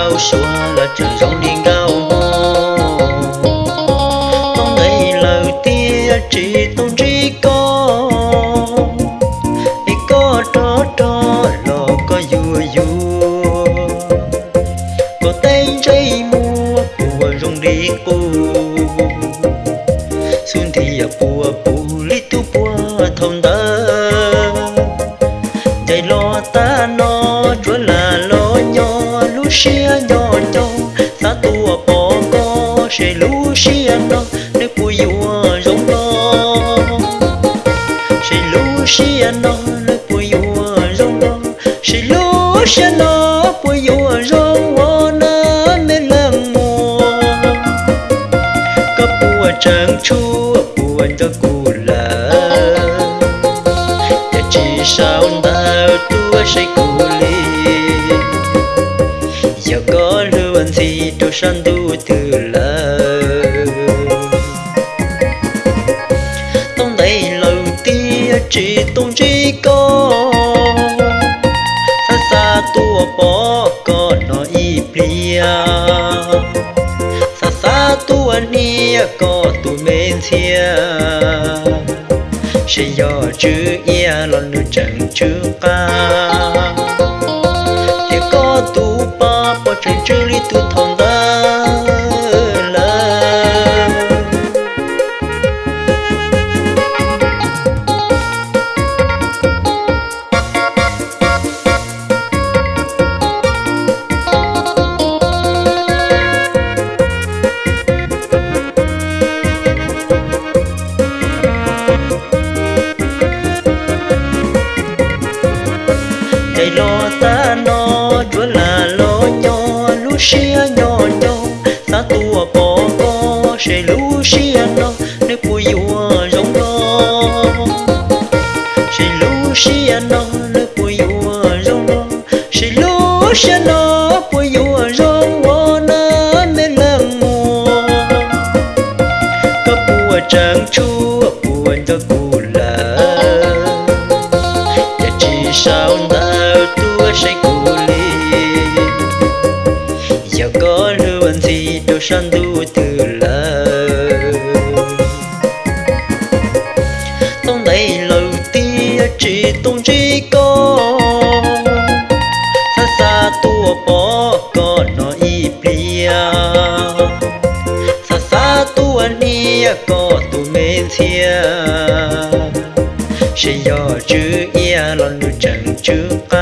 cao xua là trường rong điên cao tông đây lời tia chỉ tông chỉ có đó lò có vua có tay dây mua bùa rong điên bù xuân thì bùa lý tu bùa thông đỡ chạy lo ta nó chúa là lo nhỏ lú xia nhỏ ta tua bỏ có sẽ lú xia nó nếu bùi vua rong lo sẽ lú xia nó nếu bùi vua rong lo sẽ lú xia nó bùi vua rong lo nó nên lần mùa có bùa trắng chúa bùa cho cụ là để chỉ sao ta tua sẽ cụ li giờ có lưu anh gì đâu san tu từ là tông đây lâu tia chỉ tông chỉ có xa xa tua bỏ có nó y plia xa xa tua nia có tu men thia sẽ do chữ ia lon nữ chẳng chữ ca thì có tu ba bỏ chân chữ lý tu thòng ta chạy lo ta nó chúa là lo nhỏ lú xia nhỏ ta tua bỏ có sẽ lú xia nó nếu bùi vua rong lo sẽ lú xia nó nếu bùi vua rong lo sẽ lú xia nó bùi vua rong lo nó nên lần mùa có bùa trắng chúa bùa cho cụ là để chỉ sao ta tua sẽ cụ li giờ có lưu anh gì đâu san tu từ là tông đây lâu tia chỉ tông chỉ có xa xa tua bỏ có nó y plia xa xa tua nia có tu men thia sẽ do chữ ia lon nữ chẳng chữ